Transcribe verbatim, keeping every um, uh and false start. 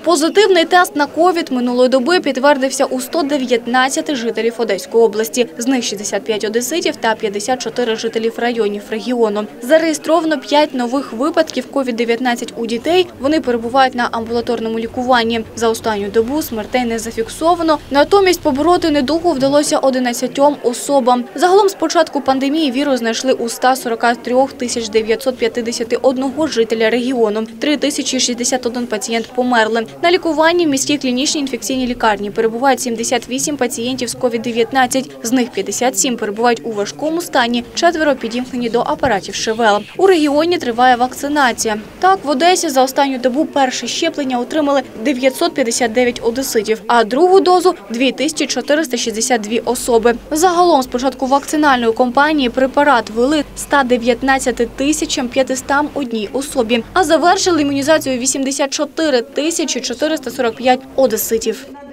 Позитивний тест на ковід минулої доби підтвердився у ста дев'ятнадцяти жителів Одеської області. З них шістдесят п'ять одеситів та п'ятдесят чотири жителів районів регіону. Зареєстровано п'ять нових випадків ковід дев'ятнадцять у дітей. Вони перебувають на амбулаторному лікуванні. За останню добу смертей не зафіксовано. Натомість побороти недугу вдалося одинадцятьом особам. Загалом з початку пандемії вірус знайшли у ста сорока трьох тисяч дев'ятсот п'ятдесяти одного жителя регіону. три тисячі шістдесят один пацієнт померли. На лікуванні в міській клінічній інфекційній лікарні перебувають сімдесят вісім пацієнтів з ковід дев'ятнадцять. З них п'ятдесят сім перебувають у важкому стані, четверо підімкнені до апаратів ШВЛ. У регіоні триває вакцинація. Так, в Одесі за останню добу перше щеплення отримали дев'ятсот п'ятдесят дев'ять одеситів, а другу дозу – дві тисячі чотириста шістдесят дві особи. Загалом з початку вакцинальної кампанії препарат ввели ста дев'ятнадцяти тисячам п'ятистам одній особі, а завершили імунізацію вісімдесят чотири тисячі чотириста сорок п'ять одеситів.